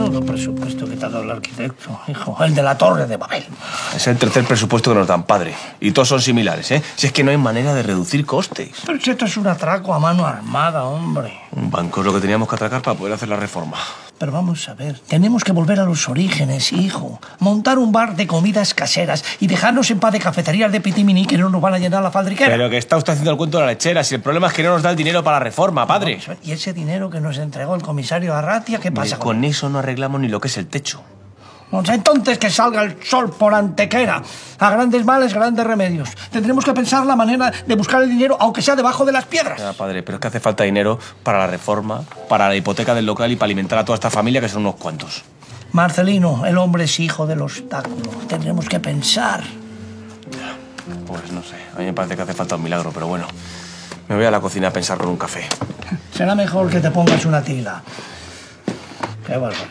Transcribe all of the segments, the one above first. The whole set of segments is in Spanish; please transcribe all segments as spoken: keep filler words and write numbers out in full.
Menudo presupuesto que te ha dado el arquitecto, hijo. El de la Torre de Babel. Es el tercer presupuesto que nos dan, padre. Y todos son similares, ¿eh? Si es que no hay manera de reducir costes. Pero si esto es un atraco a mano armada, hombre. Un banco es lo que teníamos que atracar para poder hacer la reforma. Pero vamos a ver, tenemos que volver a los orígenes, hijo. Montar un bar de comidas caseras y dejarnos en paz de cafeterías de pitimini que no nos van a llenar la faldriquera. Pero que está usted haciendo el cuento de la lechera. Si el problema es que no nos da el dinero para la reforma, padre. ¿Y ese dinero que nos entregó el comisario Arratia, qué pasa con, con eso no arreglamos ni lo que es el techo. Pues entonces que salga el sol por Antequera. A grandes males, grandes remedios. Tendremos que pensar la manera de buscar el dinero, aunque sea debajo de las piedras. Ya, padre, pero es que hace falta dinero para la reforma, para la hipoteca del local y para alimentar a toda esta familia, que son unos cuantos. Marcelino, el hombre es hijo del obstáculo. Tendremos que pensar. Ya, pues no sé. A mí me parece que hace falta un milagro, pero bueno. Me voy a la cocina a pensar con un café. Será mejor que te pongas una tila. Qué barbaridad.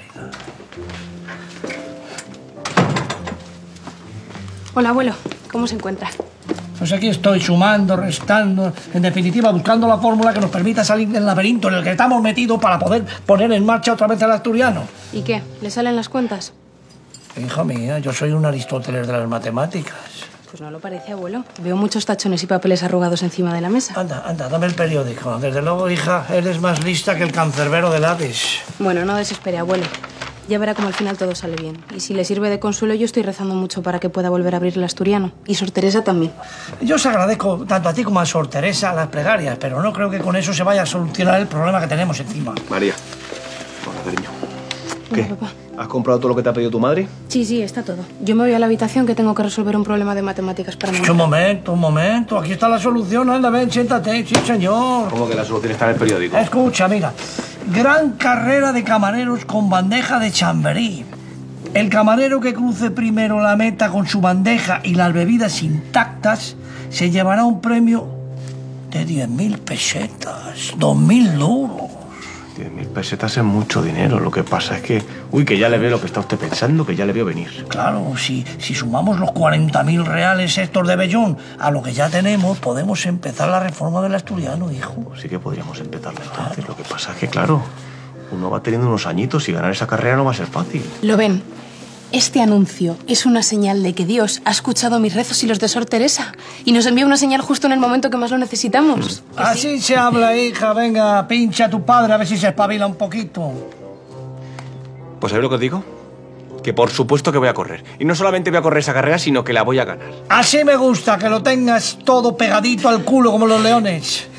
Hola, abuelo. ¿Cómo se encuentra? Pues aquí estoy sumando, restando, en definitiva buscando la fórmula que nos permita salir del laberinto en el que estamos metidos para poder poner en marcha otra vez el asturiano. ¿Y qué? ¿Le salen las cuentas? Hija mía, yo soy un Aristóteles de las matemáticas. Pues no lo parece, abuelo. Veo muchos tachones y papeles arrugados encima de la mesa. Anda, anda, dame el periódico. Desde luego, hija, eres más lista que el cancerbero del Hades. Bueno, no desespere, abuelo. Ya verá cómo al final todo sale bien. Y si le sirve de consuelo, yo estoy rezando mucho para que pueda volver a abrir el asturiano. Y Sor Teresa también. Yo os agradezco tanto a ti como a Sor Teresa las plegarias, pero no creo que con eso se vaya a solucionar el problema que tenemos encima. María. Hola, cariño. Hola, ¿Qué? papá. ¿Has comprado todo lo que te ha pedido tu madre? Sí, sí, está todo. Yo me voy a la habitación que tengo que resolver un problema de matemáticas para mañana. Un momento, un momento. Aquí está la solución. Anda, ven, siéntate. Sí, señor. ¿Cómo que la solución está en el periódico? Escucha, mira. Gran carrera de camareros con bandeja de Chamberí. El camarero que cruce primero la meta con su bandeja y las bebidas intactas se llevará un premio de diez mil pesetas, dos mil duros. diez mil pesetas es mucho dinero. Lo que pasa es que... Uy, que ya le veo lo que está usted pensando, que ya le veo venir. Claro, si, si sumamos los cuarenta mil reales estos de Bellón a lo que ya tenemos, podemos empezar la reforma del asturiano, hijo. Sí que podríamos empezarla entonces. Claro. Lo que pasa es que, claro, uno va teniendo unos añitos y ganar esa carrera no va a ser fácil. Lo ven. Este anuncio es una señal de que Dios ha escuchado mis rezos y los de Sor Teresa y nos envía una señal justo en el momento que más lo necesitamos. Así se habla, hija. Venga, pincha a tu padre a ver si se espabila un poquito. Pues ¿sabéis lo que os digo? Que por supuesto que voy a correr. Y no solamente voy a correr esa carrera, sino que la voy a ganar. Así me gusta, que lo tengas todo pegadito al culo como los leones.